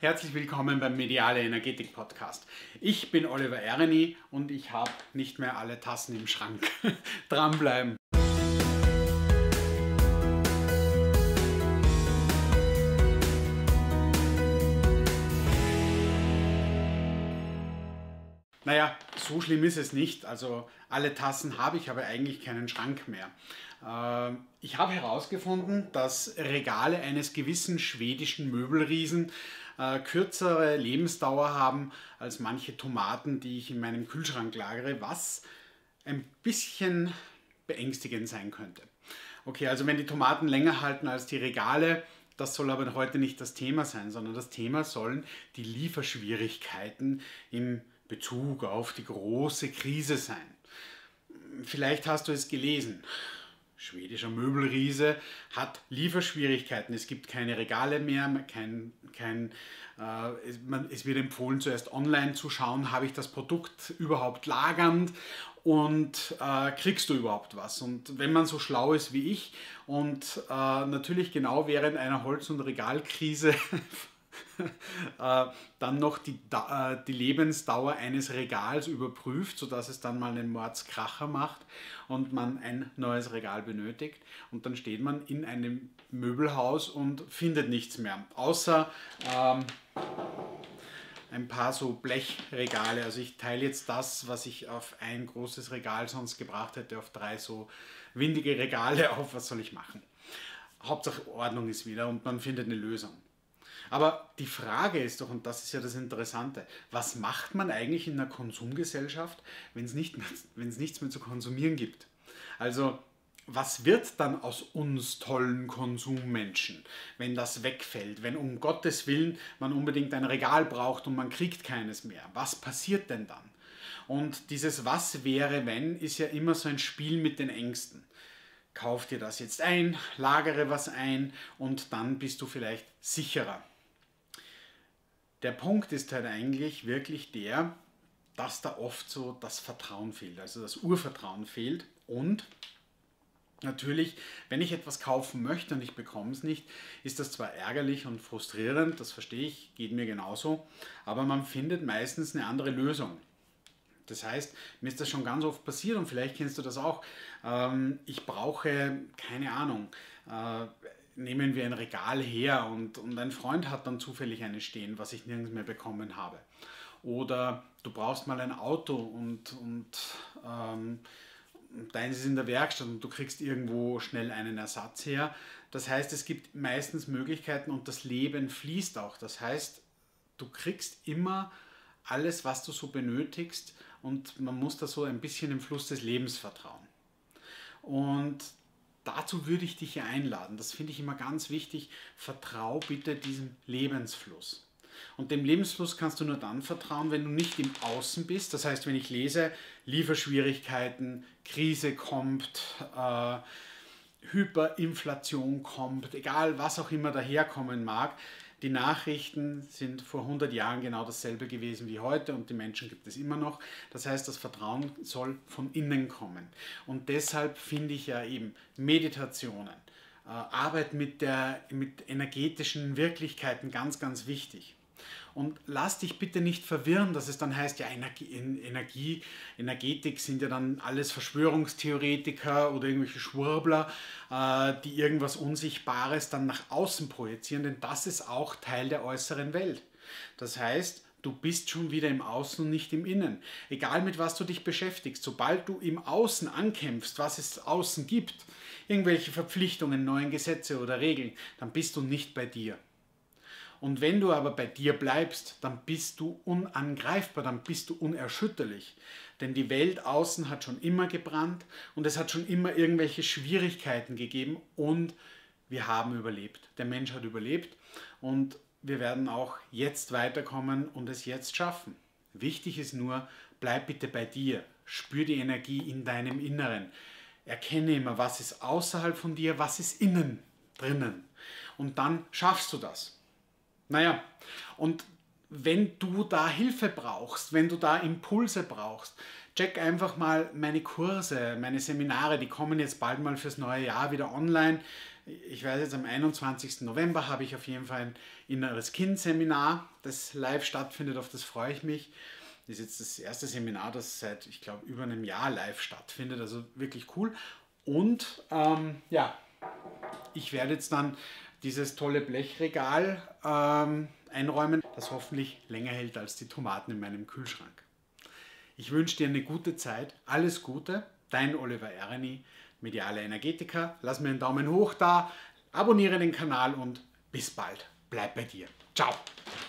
Herzlich willkommen beim Mediale Energetik Podcast. Ich bin Oliver Ereni und ich habe nicht mehr alle Tassen im Schrank. Dranbleiben! Naja, so schlimm ist es nicht. Also alle Tassen habe ich, aber eigentlich keinen Schrank mehr. Ich habe herausgefunden, dass Regale eines gewissen schwedischen Möbelriesen kürzere Lebensdauer haben als manche Tomaten, die ich in meinem Kühlschrank lagere, was ein bisschen beängstigend sein könnte. Okay, also wenn die Tomaten länger halten als die Regale, das soll aber heute nicht das Thema sein, sondern das Thema sollen die Lieferschwierigkeiten im Bezug auf die große Krise sein. Vielleicht hast du es gelesen. Schwedischer Möbelriese hat Lieferschwierigkeiten. Es gibt keine Regale mehr, es wird empfohlen, zuerst online zu schauen, habe ich das Produkt überhaupt lagernd und kriegst du überhaupt was. Und wenn man so schlau ist wie ich und natürlich genau während einer Holz- und Regalkrise dann noch die Lebensdauer eines Regals überprüft, sodass es dann mal einen Mordskracher macht und man ein neues Regal benötigt. Und dann steht man in einem Möbelhaus und findet nichts mehr, außer ein paar so Blechregale. Also ich teile jetzt das, was ich auf ein großes Regal sonst gebracht hätte, auf 3 so windige Regale auf. Was soll ich machen? Hauptsache Ordnung ist wieder und man findet eine Lösung. Aber die Frage ist doch, und das ist ja das Interessante, was macht man eigentlich in einer Konsumgesellschaft, wenn es nichts mehr zu konsumieren gibt? Also was wird dann aus uns tollen Konsummenschen, wenn das wegfällt, wenn um Gottes Willen man unbedingt ein Regal braucht und man kriegt keines mehr? Was passiert denn dann? Und dieses Was wäre, wenn, ist ja immer so ein Spiel mit den Ängsten. Kauf dir das jetzt ein, lagere was ein und dann bist du vielleicht sicherer. Der Punkt ist halt eigentlich wirklich der, dass da oft so das Vertrauen fehlt, also das Urvertrauen fehlt. Und natürlich, wenn ich etwas kaufen möchte und ich bekomme es nicht, ist das zwar ärgerlich und frustrierend, das verstehe ich, geht mir genauso, aber man findet meistens eine andere Lösung. Das heißt, mir ist das schon ganz oft passiert und vielleicht kennst du das auch. Ich brauche, keine Ahnung, nehmen wir ein Regal her und ein Freund hat dann zufällig eines stehen, was ich nirgends mehr bekommen habe. Oder du brauchst mal ein Auto und deins ist in der Werkstatt und du kriegst irgendwo schnell einen Ersatz her. Das heißt, es gibt meistens Möglichkeiten und das Leben fließt auch. Das heißt, du kriegst immer alles, was du so benötigst und man muss da so ein bisschen im Fluss des Lebens vertrauen. Und dazu würde ich dich hier einladen. Das finde ich immer ganz wichtig. Vertrau bitte diesem Lebensfluss. Und dem Lebensfluss kannst du nur dann vertrauen, wenn du nicht im Außen bist. Das heißt, wenn ich lese, Lieferschwierigkeiten, Krise kommt, Hyperinflation kommt, egal was auch immer daherkommen mag. Die Nachrichten sind vor 100 Jahren genau dasselbe gewesen wie heute und die Menschen gibt es immer noch. Das heißt, das Vertrauen soll von innen kommen. Und deshalb finde ich ja eben Meditationen, Arbeit mit energetischen Wirklichkeiten ganz, ganz wichtig. Und lass dich bitte nicht verwirren, dass es dann heißt, ja, Energetik sind ja dann alles Verschwörungstheoretiker oder irgendwelche Schwurbler, die irgendwas Unsichtbares dann nach außen projizieren, denn das ist auch Teil der äußeren Welt. Das heißt, du bist schon wieder im Außen und nicht im Innen. Egal mit was du dich beschäftigst, sobald du im Außen ankämpfst, was es außen gibt, irgendwelche Verpflichtungen, neue Gesetze oder Regeln, dann bist du nicht bei dir. Und wenn du aber bei dir bleibst, dann bist du unangreifbar, dann bist du unerschütterlich. Denn die Welt außen hat schon immer gebrannt und es hat schon immer irgendwelche Schwierigkeiten gegeben und wir haben überlebt. Der Mensch hat überlebt und wir werden auch jetzt weiterkommen und es jetzt schaffen. Wichtig ist nur, bleib bitte bei dir, spür die Energie in deinem Inneren. Erkenne immer, was ist außerhalb von dir, was ist innen drinnen. Und dann schaffst du das. Naja, und wenn du da Hilfe brauchst, wenn du da Impulse brauchst, check einfach mal meine Kurse, meine Seminare, die kommen jetzt bald mal fürs neue Jahr wieder online. Ich weiß jetzt, am 21. November habe ich auf jeden Fall ein inneres Kind-Seminar, das live stattfindet, auf das freue ich mich. Das ist jetzt das erste Seminar, das seit, ich glaube, über einem Jahr live stattfindet, also wirklich cool. Und ja, ich werde jetzt dann dieses tolle Blechregal einräumen, das hoffentlich länger hält als die Tomaten in meinem Kühlschrank. Ich wünsche dir eine gute Zeit, alles Gute, dein Oliver Erni, Mediale Energetiker. Lass mir einen Daumen hoch da, abonniere den Kanal und bis bald. Bleib bei dir. Ciao.